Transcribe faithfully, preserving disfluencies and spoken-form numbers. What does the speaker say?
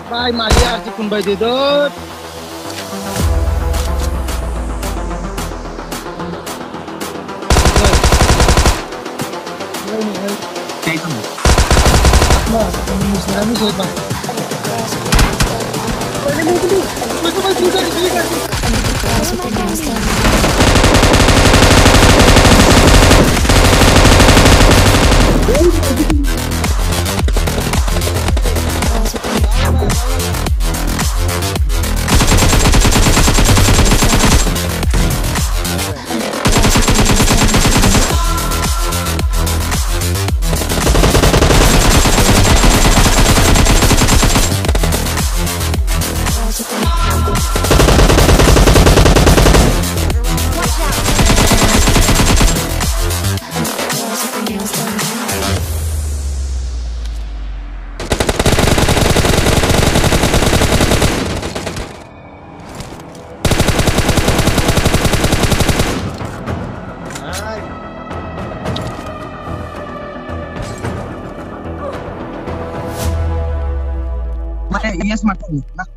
Vai, Maria, si kun bay didot. Kayak itu. Nah, ini musnah ini siapa? Ini mau dulu. Coba coba juga juga. Iya, smartphone. Nah,